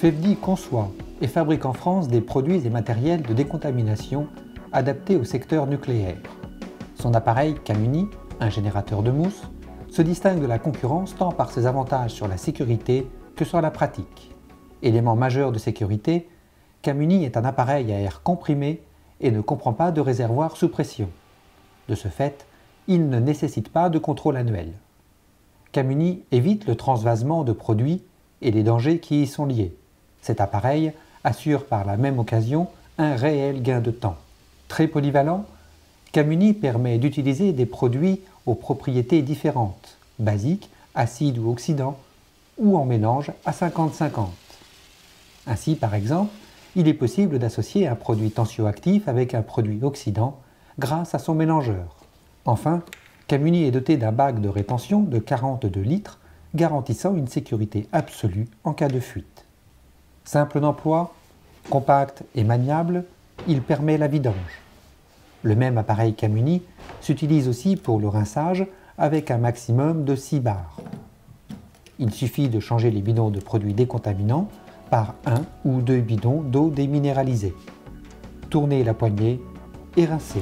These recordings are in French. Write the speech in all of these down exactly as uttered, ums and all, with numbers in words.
Fevdi conçoit et fabrique en France des produits et matériels de décontamination adaptés au secteur nucléaire. Son appareil Camuni, un générateur de mousse, se distingue de la concurrence tant par ses avantages sur la sécurité que sur la pratique. Élément majeur de sécurité, Camuni est un appareil à air comprimé et ne comprend pas de réservoir sous pression. De ce fait, il ne nécessite pas de contrôle annuel. Camuni évite le transvasement de produits et les dangers qui y sont liés. Cet appareil assure par la même occasion un réel gain de temps. Très polyvalent, Camuni permet d'utiliser des produits aux propriétés différentes, basiques, acides ou oxydants, ou en mélange à cinquante cinquante. Ainsi, par exemple, il est possible d'associer un produit tensioactif avec un produit oxydant grâce à son mélangeur. Enfin, Camuni est doté d'un bac de rétention de quarante-deux litres, garantissant une sécurité absolue en cas de fuite. Simple d'emploi, compact et maniable, il permet la vidange. Le même appareil Camuni s'utilise aussi pour le rinçage avec un maximum de six bars. Il suffit de changer les bidons de produits décontaminants par un ou deux bidons d'eau déminéralisée. Tournez la poignée et rincez.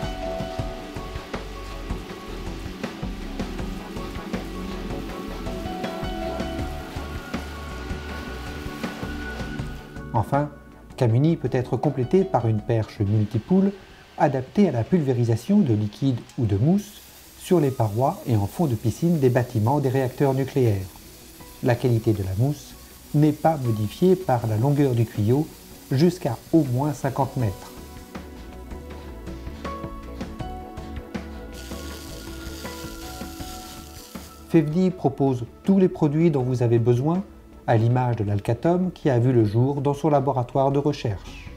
Enfin, Camuni peut être complété par une perche multipoule adaptée à la pulvérisation de liquide ou de mousse sur les parois et en fond de piscine des bâtiments des réacteurs nucléaires. La qualité de la mousse n'est pas modifiée par la longueur du tuyau jusqu'à au moins cinquante mètres. Fevdi propose tous les produits dont vous avez besoin, à l'image de l'Alcatom qui a vu le jour dans son laboratoire de recherche.